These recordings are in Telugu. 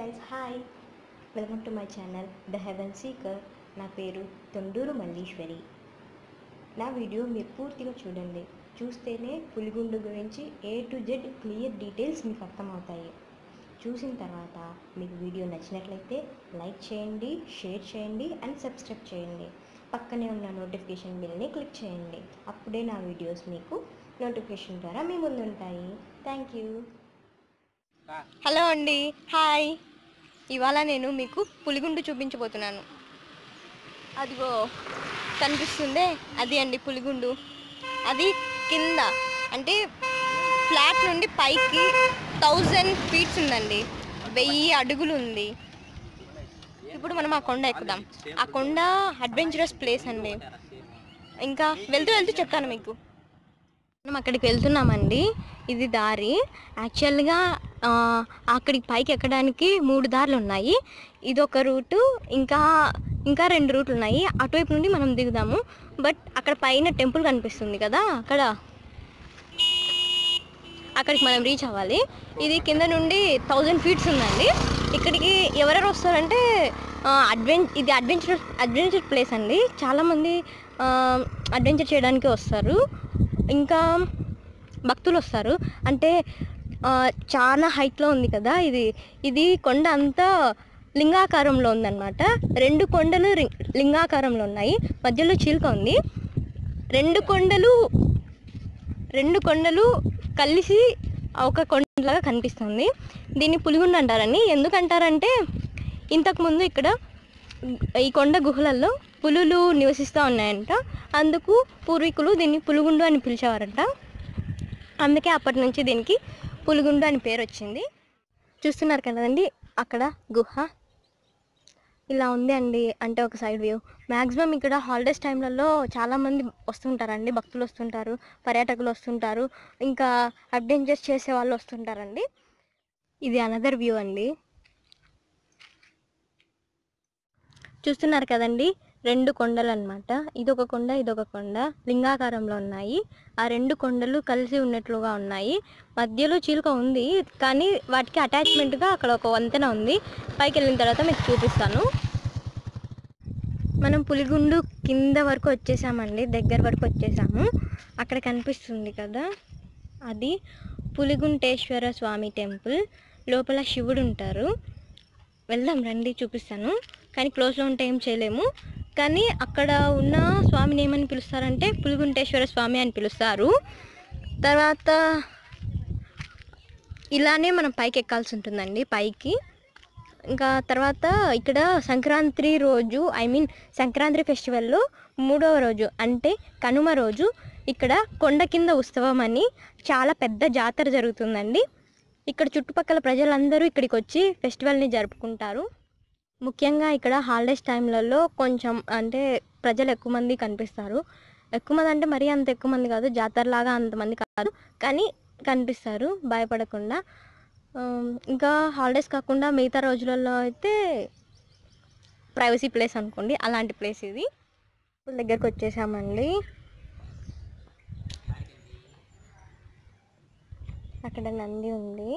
guys, hi. Welcome to my channel The Heaven Seeker. నా పేరు తొండూరు మల్లీశ్వరి. నా వీడియో మీరు పూర్తిగా చూడండి. చూస్తేనే పులిగుండు గురించి A to Z clear details మీకు అర్థమవుతాయి. చూసిన తర్వాత మీకు వీడియో నచ్చినట్లయితే లైక్ చేయండి, షేర్ చేయండి అండ్ సబ్స్క్రైబ్ చేయండి. పక్కనే ఉన్న నోటిఫికేషన్ బిల్ని క్లిక్ చేయండి. అప్పుడే నా వీడియోస్ మీకు నోటిఫికేషన్ ద్వారా మీ ముందు ఉంటాయి. Thank you. హలో అండి, హాయ్. ఇవాళ నేను మీకు పులిగుండు చూపించబోతున్నాను. అదిగో కనిపిస్తుందే, అది అండి పులిగుండు. అది కింద అంటే ఫ్లాట్ నుండి పైకి 1000 feet ఉందండి, 1000 అడుగులు ఉంది. ఇప్పుడు మనం ఆ కొండ ఎక్కుదాం. ఆ కొండ అడ్వెంచరస్ ప్లేస్ అండి. ఇంకా వెళ్తూ వెళ్తూ చెప్తాను మీకు. మనం అక్కడికి వెళ్తున్నామండి. ఇది దారి. యాక్చువల్గా అక్కడికి పైకి ఎక్కడానికి 3 దారులు ఉన్నాయి. ఇది ఒక రూటు, ఇంకా 2 రూట్లు ఉన్నాయి. అటువైపు నుండి మనం దిగుదాము. బట్ అక్కడ పైన టెంపుల్ కనిపిస్తుంది కదా, అక్కడికి మనం రీచ్ అవ్వాలి. ఇది కింద నుండి 1000 feet ఉందండి. ఇక్కడికి ఎవరెవరు వస్తారంటే ఇది అడ్వెంచర్ ప్లేస్ అండి. చాలామంది అడ్వెంచర్ చేయడానికి వస్తారు. ఇంకా భక్తులు వస్తారు. అంటే చాలా హైట్లో ఉంది కదా ఇది కొండ అంతా లింగాకారంలో ఉందన్నమాట. 2 కొండలు లింగాకారంలో ఉన్నాయి. మధ్యలో చీలిక ఉంది. 2 కొండలు కలిసి ఒక కొండలాగా కనిపిస్తుంది. దీన్ని పులిగుండు అంటారని. ఎందుకంటారంటే ఇంతకుముందు ఇక్కడ ఈ కొండ గుహలలో పులులు నివసిస్తూ ఉన్నాయంట. అందుకు పూర్వీకులు దీన్ని పులిగుండు అని పిలిచేవారంట. అందుకే అప్పటి నుంచి దీనికి పులిగుండు అని పేరు వచ్చింది. చూస్తున్నారు కదండి, అక్కడ గుహ ఇలా ఉంది అండి. అంటే ఒక సైడ్ వ్యూ. మ్యాక్సిమం ఇక్కడ హాలిడేస్ టైంలలో చాలామంది వస్తుంటారండి. భక్తులు వస్తుంటారు, పర్యాటకులు వస్తుంటారు, ఇంకా అడ్వెంచర్స్ చేసే వాళ్ళు వస్తుంటారండి. ఇది అనదర్ వ్యూ అండి. చూస్తున్నారు కదండి, 2 కొండలు అన్నమాట. ఇదొక కొండ, ఇదొక కొండ లింగాకారంలో ఉన్నాయి. ఆ 2 కొండలు కలిసి ఉన్నట్లుగా ఉన్నాయి. మధ్యలో చీలిక ఉంది, కానీ వాటికి అటాచ్మెంట్గా అక్కడ ఒక వంతెన ఉంది. పైకి వెళ్ళిన తర్వాత మీకు చూపిస్తాను. మనం పులిగుండు కింద వరకు వచ్చేసామండి, దగ్గర వరకు వచ్చేసాము. అక్కడ కనిపిస్తుంది కదా, అది పులిగుంటేశ్వర స్వామి టెంపుల్. లోపల శివుడు ఉంటారు. వెళ్దాం రండి, చూపిస్తాను. కానీ క్లోజ్లో ఉంటే ఏం చేయలేము. కానీ అక్కడ ఉన్న స్వామిని ఏమని పిలుస్తారంటే పులిగుంటేశ్వర స్వామి అని పిలుస్తారు. తర్వాత ఇలానే మనం పైకి ఎక్కాల్సి ఉంటుందండి, పైకి. ఇంకా తర్వాత ఇక్కడ సంక్రాంతి రోజు, సంక్రాంతి ఫెస్టివల్లో 3వ రోజు అంటే కనుమ రోజు ఇక్కడ కొండ కింద ఉత్సవం అని చాలా పెద్ద జాతర జరుగుతుందండి. ఇక్కడ చుట్టుపక్కల ప్రజలందరూ ఇక్కడికి వచ్చి ఫెస్టివల్ని జరుపుకుంటారు. ముఖ్యంగా ఇక్కడ హాలిడేస్ టైంలలో కొంచెం అంటే ప్రజలు ఎక్కువ మంది కనిపిస్తారు. ఎక్కువ మంది అంటే మరీ అంత ఎక్కువ మంది కాదు, జాతరలాగా అంతమంది కాదు, కానీ కనిపిస్తారు భయపడకుండా. ఇంకా హాలిడేస్ కాకుండా మిగతా రోజులలో అయితే ప్రైవసీ ప్లేస్ అనుకోండి, అలాంటి ప్లేస్ ఇది. దగ్గరకు వచ్చేసామండి. అక్కడ నంది ఉంది.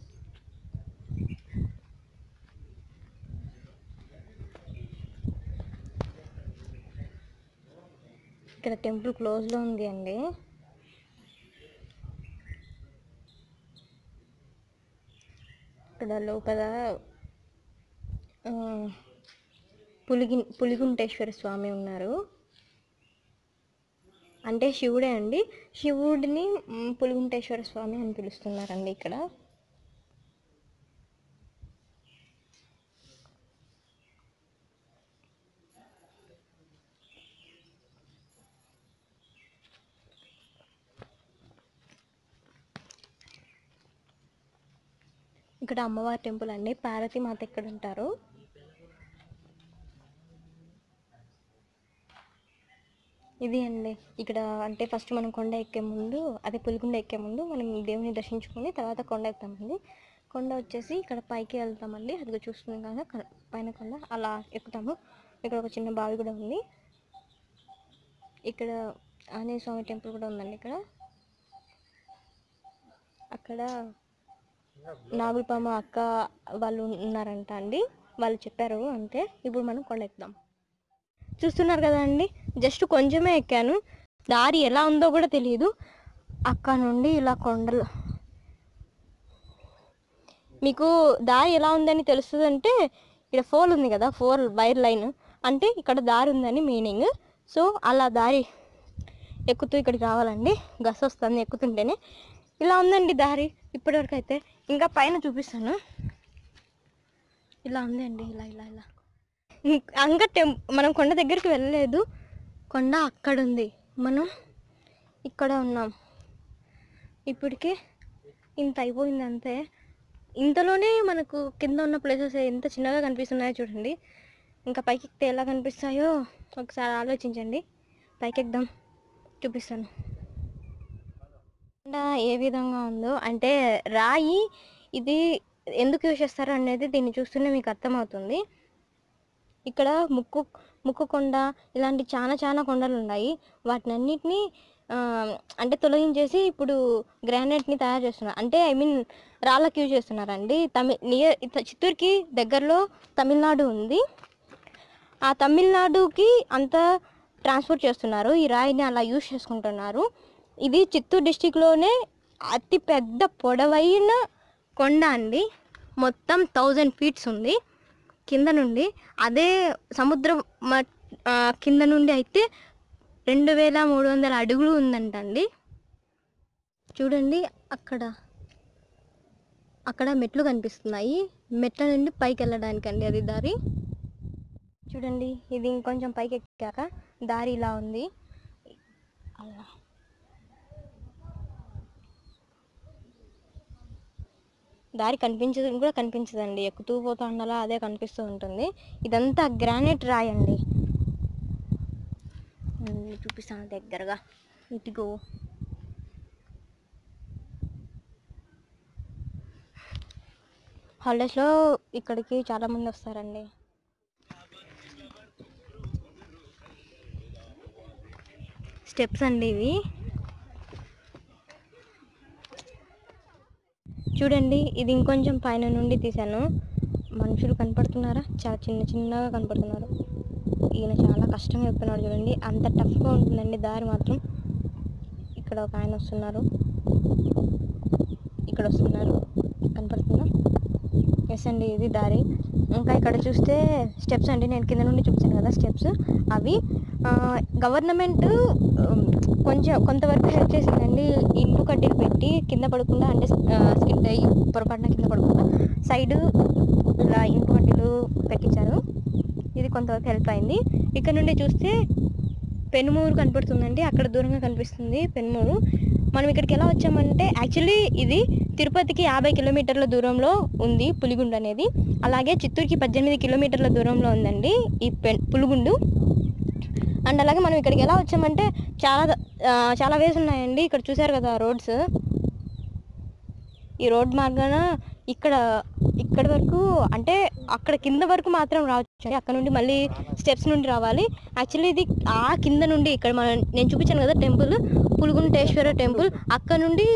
ఇక్కడ టెంపుల్ క్లోజ్లో ఉంది అండి. ఇక్కడ లోపల పులిగుంటేశ్వర స్వామి ఉన్నారు. అంటే శివుడే అండి. శివుడిని పులిగుంటేశ్వర స్వామి అని పిలుస్తున్నారండి ఇక్కడ. ఇక్కడ అమ్మవారి టెంపుల్ అండి. పార్వతీ మాత ఇక్కడ ఉంటారు. ఇది అండి ఇక్కడ. అంటే ఫస్ట్ మనం కొండ ఎక్కే ముందు, అదే పులిగుండ ఎక్కే ముందు మనం దేవుని దర్శించుకొని తర్వాత కొండ ఎక్కుతామండి. కొండ వచ్చేసి ఇక్కడ పైకి వెళ్తామండి. అదిగో చూస్తున్నాం కదా పైన కొండ, అలా ఎక్కుతాము. ఇక్కడ ఒక చిన్న బావి కూడా ఉంది. ఇక్కడ ఆంజనేయ స్వామి టెంపుల్ కూడా ఉందండి. ఇక్కడ అక్కడ నాగులపామ అక్క వాళ్ళు ఉన్నారంట అండి, వాళ్ళు చెప్పారు అంతే. ఇప్పుడు మనం కొండ ఎక్కుదాం. చూస్తున్నారు కదా అండి, జస్ట్ కొంచెమే ఎక్కాను, దారి ఎలా ఉందో కూడా తెలియదు. అక్కడ నుండి ఇలా కొండలు, మీకు దారి ఎలా ఉందని తెలుస్తుందంటే ఇక్కడ 4 ఉంది కదా, 4 వైర్ లైన్ అంటే ఇక్కడ దారి ఉందని మీనింగ్. సో అలా దారి ఎక్కుతూ ఇక్కడికి రావాలండి. గస్ వస్తుంది ఎక్కుతుంటేనే. ఇలా ఉందండి దారి ఇప్పటివరకు అయితే. ఇంకా పైన చూపిస్తాను. ఇలా ఉందండి, ఇలా ఇలా ఇలా. ఇంకా మనం కొండ దగ్గరికి వెళ్ళలేదు, కొండ అక్కడ ఉంది, మనం ఇక్కడ ఉన్నాం. ఇప్పటికే ఇంత అయిపోయింది అంతే. ఇంతలోనే మనకు కింద ఉన్న ప్లేసెస్ ఎంత చిన్నగా కనిపిస్తున్నాయో చూడండి. ఇంకా పైకి ఎక్కితే ఎలా కనిపిస్తాయో ఒకసారి ఆలోచించండి. పైకి ఎక్కుదాం, చూపిస్తాను. ఏ విధంగా ఉందో అంటే రాయి ఇది ఎందుకు యూజ్ చేస్తారు అనేది దీన్ని చూస్తూనే మీకు అర్థమవుతుంది. ఇక్కడ ముక్కు కొండ ఇలాంటి చాలా కొండలు ఉన్నాయి. వాటినన్నిటినీ అంటే తొలగించేసి ఇప్పుడు గ్రానైట్ని తయారు చేస్తున్నారు. అంటే ఐ మీన్ రాళ్ళకి యూజ్ చేస్తున్నారండి. చిత్తూరుకి దగ్గరలో తమిళనాడు ఉంది. ఆ తమిళనాడుకి అంతా ట్రాన్స్పోర్ట్ చేస్తున్నారు, ఈ రాయిని అలా యూజ్ చేసుకుంటున్నారు. ఇది చిత్తూరు డిస్టిక్లోనే అతి పెద్ద పొడవైన కొండ అండి. మొత్తం 1000 ఫీట్స్ ఉంది కింద నుండి. అదే సముద్రం కింద నుండి అయితే 2300 అడుగులు ఉందంటండి. చూడండి అక్కడ మెట్లు కనిపిస్తున్నాయి. మెట్ల నుండి పైకి వెళ్ళడానికి అండి అది దారి. చూడండి, ఇది ఇంకొంచెం పైకి ఎక్కాక దారి ఇలా ఉంది. అలా దారి కనిపించదండి, ఎక్కుతూ పోతా ఉండాలా అదే కనిపిస్తూ ఉంటుంది. ఇదంతా గ్రానైట్ రాయి అండి. చూపిస్తాను దగ్గరగా. ఇదిగో హాలిడేస్లో ఇక్కడికి చాలామంది వస్తారండి. స్టెప్స్ అండి ఇవి. చూడండి, ఇది ఇంకొంచెం పైన నుండి తీశాను. మనుషులు కనపడుతున్నారా? చాలా చిన్నగా కనపడుతున్నారు. ఈయన చాలా కష్టంగా చెప్తున్నాడు చూడండి, అంత టఫ్గా ఉంటుందండి దారి మాత్రం. ఇక్కడ ఒక ఆయన వస్తున్నారు, ఇక్కడ వస్తున్నారు, కనపడుతుందా? ఎస్ అండి, ఇది దారి. ఇంకా ఇక్కడ చూస్తే స్టెప్స్ అండి, నేను కింద నుండి చూపించాను కదా స్టెప్స్, అవి గవర్నమెంట్ కొంతవరకు హెల్ప్ చేసిందండి. ఇనుపు కడ్డీలు పెట్టి కింద పడకుండా, అంటే పొరపాటున కింద పడకుండా సైడ్ ఇలా ఇనుపు కడ్డీలు పెట్టించారు. ఇది కొంతవరకు హెల్ప్ అయింది. ఇక్కడ నుండి చూస్తే పెనుమూరు కనపడుతుందండి, అక్కడ దూరంగా కనిపిస్తుంది పెనుమూరు. మనం ఇక్కడికి ఎలా వచ్చామంటే యాక్చువల్లీ ఇది తిరుపతికి 50 కిలోమీటర్ల దూరంలో ఉంది పులిగుండు అనేది. అలాగే చిత్తూరుకి 18 కిలోమీటర్ల దూరంలో ఉందండి ఈ పులిగుండు. అండ్ అలాగే మనం ఇక్కడికి ఎలా వచ్చామంటే చాలా వేస్ ఉన్నాయండి. ఇక్కడ చూసారు కదా రోడ్స్, ఈ రోడ్ మార్గాన ఇక్కడ వరకు, అంటే అక్కడ కింద వరకు మాత్రం రావచ్చు. అక్కడ నుండి మళ్ళీ స్టెప్స్ నుండి రావాలి. యాక్చువల్లీ ఇది ఆ కింద నుండి ఇక్కడ నేను చూపించాను కదా టెంపుల్, పులుగుంటేశ్వర టెంపుల్, అక్కడ నుండి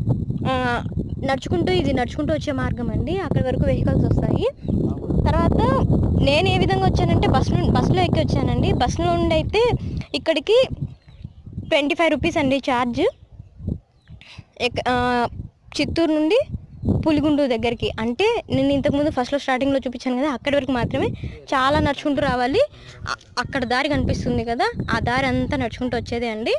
నడుచుకుంటూ వచ్చే మార్గం అండి. అక్కడి వరకు వెహికల్స్ వస్తాయి. తర్వాత నేను ఏ విధంగా వచ్చానంటే బస్సులో ఎక్కి వచ్చానండి. బస్సులో నుండి అయితే ఇక్కడికి 25 రూపీస్ అండి ఛార్జ్, చిత్తూరు నుండి పులిగుండు దగ్గరికి. అంటే నేను ఇంతకుముందు ఫస్ట్లో స్టార్టింగ్లో చూపించాను కదా, అక్కడి వరకు మాత్రమే. చాలా నడుచుకుంటూ రావాలి. అక్కడ దారి కనిపిస్తుంది కదా, ఆ దారి అంతా నడుచుకుంటూ వచ్చేదే అండి.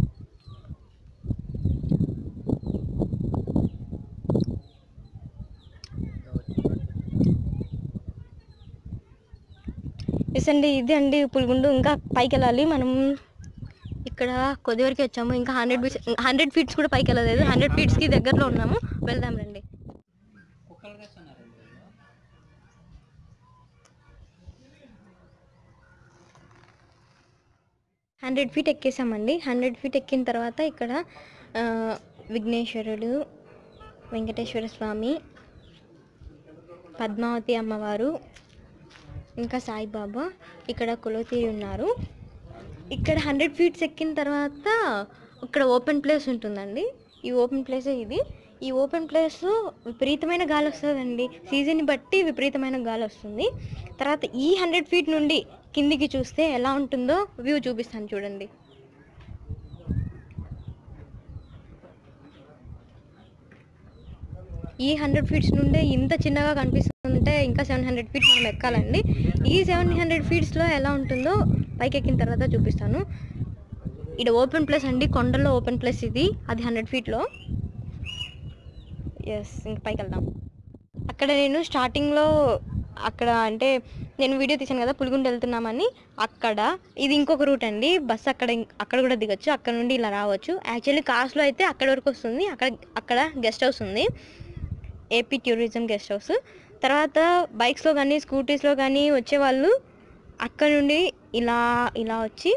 ఎస్ అండి, ఇది అండి పులిగుండు. ఇంకా పైకి వెళ్ళాలి మనం. ఇక్కడ కొద్ది వరకు వచ్చాము, ఇంకా 100 ఫీట్స్ కూడా పైకి వెళ్ళలేదు. 100 ఫీట్స్కి దగ్గరలో ఉన్నాము, వెళ్దాం రండి. 100 ఫీట్ ఎక్కేసామండి. 100 ఫీట్ ఎక్కిన తర్వాత ఇక్కడ విఘ్నేశ్వరుడు, వెంకటేశ్వర స్వామి, పద్మావతి అమ్మవారు, ఇంకా సాయిబాబా ఇక్కడ కొలువుతీరి ఉన్నారు. ఇక్కడ 100 ఫీట్స్ ఎక్కిన తర్వాత ఇక్కడ ఓపెన్ ప్లేస్ ఉంటుందండి. ఈ ఓపెన్ ప్లేసే ఇది. ఈ ఓపెన్ ప్లేస్లో విపరీతమైన గాలి వస్తుందండి. సీజన్ని బట్టి విపరీతమైన గాలి వస్తుంది. తర్వాత ఈ 100 ఫీట్ నుండి కిందికి చూస్తే ఎలా ఉంటుందో వ్యూ చూపిస్తాను చూడండి. ఈ 100 ఫీట్స్ నుండే ఇంత చిన్నగా కనిపిస్తుంటే ఇంకా 700 ఫీట్ మనం ఎక్కాలండి. ఈ 700 ఫీట్స్లో ఎలా ఉంటుందో పైకి ఎక్కిన తర్వాత చూపిస్తాను. ఇది ఓపెన్ ప్లేస్ అండి, కొండల్లో ఓపెన్ ప్లేస్ ఇది. అది 100 ఫీట్లో. ఎస్, ఇంక పైకి వెళ్దాం. అక్కడ నేను స్టార్టింగ్లో అక్కడ అంటే నేను వీడియో తీసాను కదా పులిగుండ వెళ్తున్నామని. అక్కడ ఇది ఇంకొక రూట్ అండి. బస్సు అక్కడ కూడా దిగొచ్చు. అక్కడ నుండి ఇలా రావచ్చు. యాక్చువల్లీ కార్స్లో అయితే అక్కడ వరకు వస్తుంది. అక్కడ గెస్ట్ హౌస్ ఉంది, ఏపీ టూరిజం గెస్ట్ హౌస్. తర్వాత బైక్స్లో కానీ స్కూటీస్లో కానీ వచ్చేవాళ్ళు అక్కడ నుండి ఇలా వచ్చి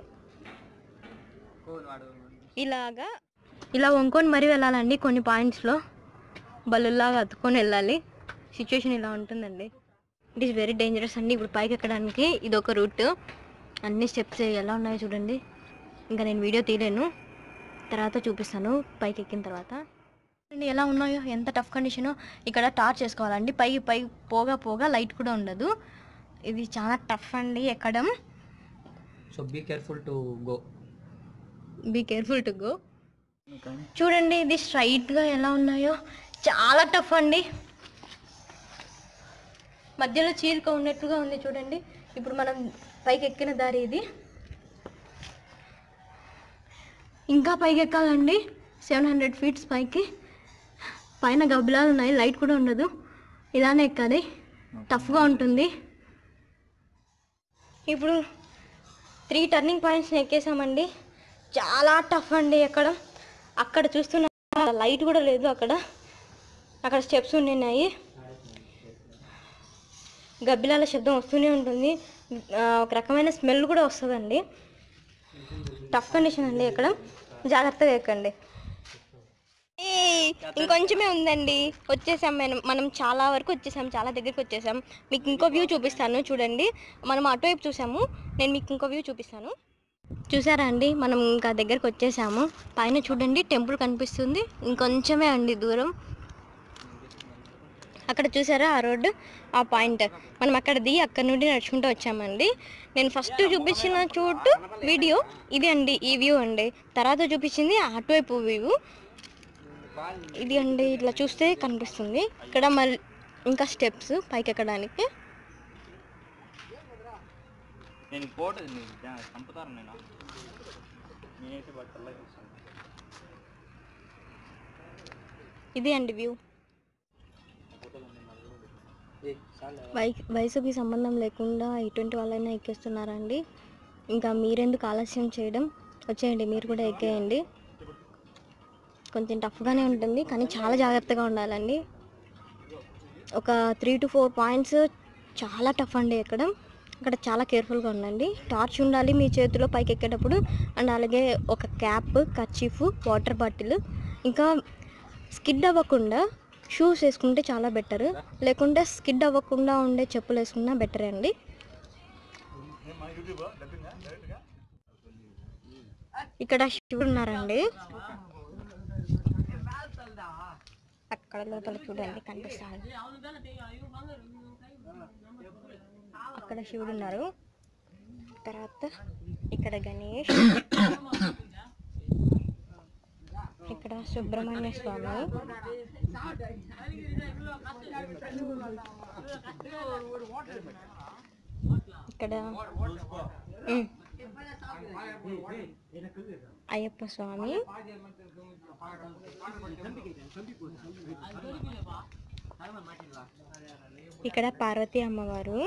ఇలా వంకొని మరీ వెళ్ళాలండి. కొన్ని పాయింట్స్లో బల్లులాగా అతుక్కొని వెళ్ళాలి. సిచ్యువేషన్ ఇలా ఉంటుందండి. ఇట్ ఈస్ వెరీ డేంజరస్ అండి. ఇప్పుడు పైకి ఎక్కడానికి ఇది ఒక రూట్. అన్ని స్టెప్స్ ఎలా ఉన్నాయో చూడండి. ఇంకా నేను వీడియో తీయలేను, తర్వాత చూపిస్తాను పైకి ఎక్కిన తర్వాత. ఎలా ఉన్నాయో, ఎంత టఫ్ కండిషనో. ఇక్కడ టార్చ్ చేసుకోవాలండి. పై పోగా లైట్ కూడా ఉండదు. ఇది చాలా టఫ్ అండి ఎక్కడం. So be careful to go. చూడండి ఇది స్ట్రైట్గా ఎలా ఉన్నాయో, చాలా టఫ్ అండి. మధ్యలో చీలిక ఉన్నట్టుగా ఉంది చూడండి. ఇప్పుడు మనం పైకి ఎక్కిన దారి ఇది. ఇంకా పైకి ఎక్కాలండి 700 ఫీట్స్ పైకి. పైన గబ్బిలాలు ఉన్నాయి, లైట్ కూడా ఉండదు. ఇలానే ఎక్కాలి, టఫ్గా ఉంటుంది. ఇప్పుడు 3 టర్నింగ్ పాయింట్స్ని ఎక్కేసామండి. చాలా టఫ్ అండి ఎక్కడం. అక్కడ చూస్తున్న లైట్ కూడా లేదు. అక్కడ స్టెప్స్ ఉన్నాయి. గబ్బిలాల శబ్దం వస్తూనే ఉంటుంది. ఒక రకమైన స్మెల్ కూడా వస్తుందండి. టఫ్ కండిషన్ అండి ఎక్కడం. జాగ్రత్తగా ఎక్కండి. ఇంకొంచెమే ఉందండి, వచ్చేసాం. మనం చాలా వరకు వచ్చేసాం, చాలా దగ్గరికి వచ్చేసాం. మీకు ఇంకో వ్యూ చూపిస్తాను చూడండి. మనం అటువైపు చూసాము, నేను మీకు ఇంకో వ్యూ చూపిస్తాను. చూసారా అండి, మనం ఇంకా దగ్గరికి వచ్చేసాము. పైన చూడండి టెంపుల్ కనిపిస్తుంది. ఇంకొంచెమే అండి దూరం. అక్కడ చూసారా ఆ రోడ్డు, ఆ పాయింట్. మనం అక్కడ అక్కడ నుండి నడుచుకుంటూ వచ్చామండి. నేను ఫస్ట్ చూపించిన చోటు వీడియో ఇది అండి, ఈ వ్యూ అండి. తర్వాత చూపించింది అటువైపు వ్యూ ఇది అండి. ఇట్లా చూస్తే కనిపిస్తుంది. ఇక్కడ మళ్ళీ ఇంకా స్టెప్స్ పైకి ఎక్కడానికి. ఇది అండి వ్యూ. వయసుకి సంబంధం లేకుండా ఎటువంటి వాళ్ళైనా ఎక్కేస్తున్నారండి. ఇంకా మీరెందుకు ఆలస్యం చేయడం, వచ్చేయండి మీరు కూడా ఎక్కేయండి. కొంచెం టఫ్గానే ఉంటుంది, కానీ చాలా జాగ్రత్తగా ఉండాలండి. ఒక 3 to 4 పాయింట్స్ చాలా టఫ్ అండి ఎక్కడం. అక్కడ చాలా కేర్ఫుల్గా ఉండండి. టార్చ్ ఉండాలి మీ చేతిలో పైకి ఎక్కేటప్పుడు. అండ్ అలాగే ఒక క్యాప్, కర్చీఫ్, వాటర్ బాటిల్. ఇంకా స్కిడ్ అవ్వకుండా షూస్ వేసుకుంటే చాలా బెటర్. లేకుంటే స్కిడ్ అవ్వకుండా ఉండే చెప్పులు వేసుకున్నా బెటరే అండి. ఇక్కడ శివుడు ఉన్నారండి. అక్కడ లోపల చూడండి కనిపిస్తారు. అక్కడ శివుడు ఉన్నారు. తర్వాత ఇక్కడ గణేష్, ఇక్కడ సుబ్రహ్మణ్య స్వామి, ఇక్కడ అయ్యప్ప స్వామి, ఇక్కడ పార్వతీ అమ్మవారు.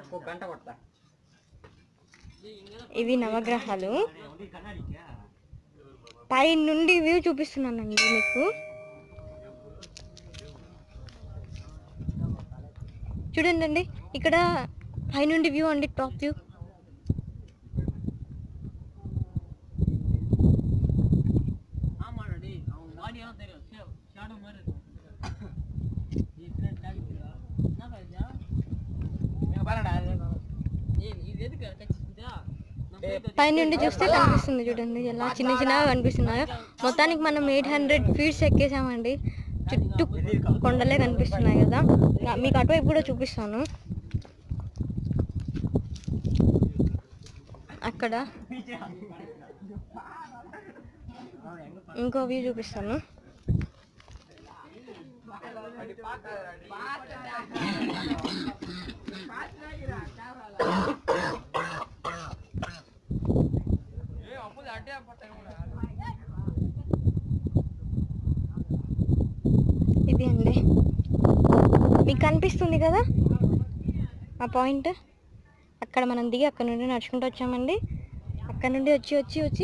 ఇవి నవగ్రహాలు. పై నుండి వ్యూ చూపిస్తున్నానండి మీకు. చూడండి అండి, ఇక్కడ పై నుండి వ్యూ అండి, టాప్ వ్యూ. పైనుండి చూస్తే కనిపిస్తుంది చూడండి ఎలా చిన్న చిన్నగా కనిపిస్తున్నాయో. మొత్తానికి మనం 800 ఫీట్స్ ఎక్కేసామండి. చుట్టూ కొండలే కనిపిస్తున్నాయి కదా, మీకు అటువైపు కూడా చూపిస్తాను. అక్కడ ఇంకో వ్యూ చూపిస్తాను. ఇది అండి, మీకు కనిపిస్తుంది కదా ఆ పాయింట్. అక్కడ మనం దిగి అక్కడ నుండి నడుచుకుంటూ వచ్చామండి. అక్కడ నుండి వచ్చి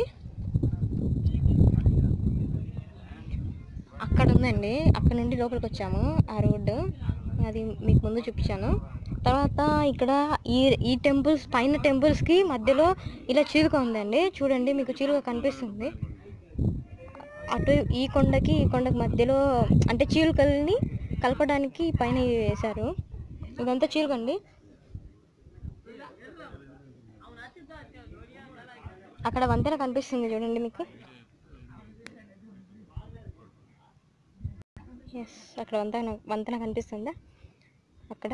అక్కడ ఉందండి, అక్కడ నుండి లోపలికి వచ్చాము. ఆ రోడ్డు అది మీకు ముందు చూపించాను. తర్వాత ఇక్కడ ఈ టెంపుల్స్ పైన టెంపుల్స్కి మధ్యలో ఇలా చీలుక ఉందండి. చూడండి, మీకు చీలుక కనిపిస్తుంది. అటు ఈ కొండకి మధ్యలో అంటే చీలుకల్ని కలపడానికి పైన వేశారు. ఇదంతా చీలుకండి. అక్కడ వంతెన కనిపిస్తుంది చూడండి మీకు. ఎస్, అక్కడ వంతెన కనిపిస్తుందా అక్కడ?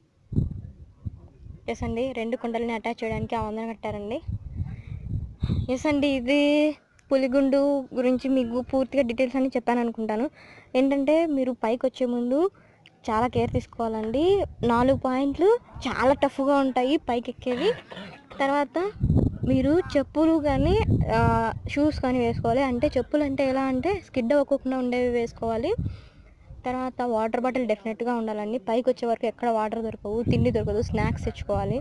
ఎస్ అండి, రెండు కొండలని అటాచ్ చేయడానికి ఆ వంతెన కట్టారండి. ఎస్ అండి, ఇది పులిగుండు గురించి మీకు పూర్తిగా డీటెయిల్స్ అని చెప్పాను అనుకుంటాను. ఏంటంటే మీరు పైకి వచ్చే ముందు చాలా కేర్ తీసుకోవాలండి. 4 పాయింట్లు చాలా టఫ్గా ఉంటాయి పైకి ఎక్కేవి. తర్వాత మీరు చెప్పులు కానీ షూస్ కానీ వేసుకోవాలి. అంటే చెప్పులు అంటే ఎలా అంటే స్కిడ్ అవ్వకుండా ఉండేవి వేసుకోవాలి. తర్వాత వాటర్ బాటిల్ డెఫినెట్గా ఉండాలండి. పైకి వచ్చే వరకు ఎక్కడ వాటర్ దొరకవు, తిండి దొరకదు, స్నాక్స్ తెచ్చుకోవాలి.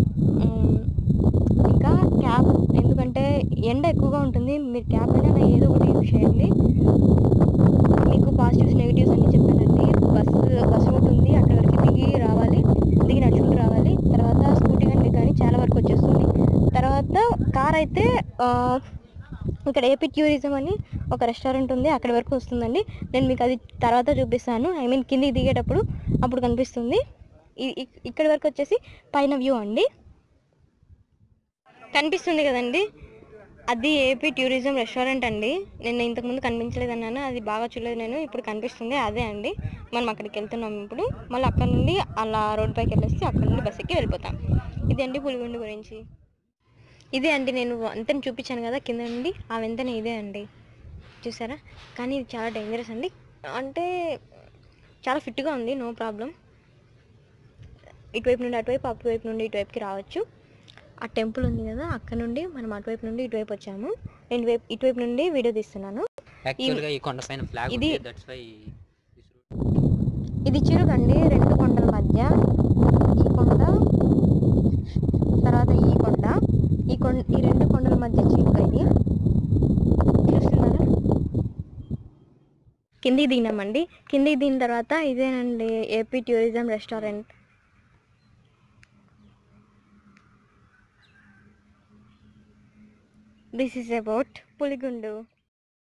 ఇంకా క్యాప్, ఎందుకంటే ఎండ ఎక్కువగా ఉంటుంది. మీరు క్యాప్ అయినా ఏదో ఒకటి యూజ్ చేయండి. మీకు పాజిటివ్స్ నెగిటివ్స్ అన్నీ చెప్పానండి. బస్సు రూట్ ఉంది, అక్కడ వరకు దిగి నడుచుకుంటూ రావాలి. తర్వాత స్కూటీ కానీ చాలా వరకు వచ్చేస్తుంది. తర్వాత కార్ అయితే ఇక్కడ ఏపీ టూరిజం అని ఒక రెస్టారెంట్ ఉంది, అక్కడి వరకు వస్తుందండి. నేను మీకు అది తర్వాత చూపిస్తాను. కిందికి దిగేటప్పుడు అప్పుడు కనిపిస్తుంది. ఇక్కడి వరకు వచ్చేసి పైన వ్యూ అండి. కనిపిస్తుంది కదండి, అది ఏపీ టూరిజం రెస్టారెంట్ అండి. నేను ఇంతకుముందు కనిపించలేదన్నాను, అది బాగా చూడలేదు నేను. ఇప్పుడు కనిపిస్తుంది, అదే అండి. మనం అక్కడికి వెళ్తున్నాం ఇప్పుడు. మళ్ళీ అక్కడ నుండి అలా రోడ్ పైకి వెళ్ళేసి అక్కడ నుండి బస్ ఎక్కి వెళ్ళిపోతాం. ఇది అండి పులిగుండు గురించి. ఇదే అండి, నేను వంతెన చూపించాను కదా కింద నుండి, ఆ వంతెన ఇదే అండి. చూసారా? కానీ ఇది చాలా డేంజరస్ అండి. అంటే చాలా ఫిట్గా ఉంది, నో ప్రాబ్లం. ఇటువైపు నుండి అటువైపు, అటువైపు నుండి ఇటువైపుకి రావచ్చు. ఆ టెంపుల్ ఉంది కదా, అక్కడ నుండి మనం అటువైపు నుండి ఇటువైపు వచ్చాము. నేను ఇటువైపు నుండి వీడియో తీస్తున్నాను. ఇది చిరుకండి, 2 కొండల మధ్య. ఈ కొండ, తర్వాత ఈ కొండ, ఈ 2 కొండల మధ్య చిలుక ఇది. చూస్తున్నారా? కిందికి దిగినామండి. కిందికి దిగిన తర్వాత ఇదేనండి AP tourism restaurant. This is about Puligundu.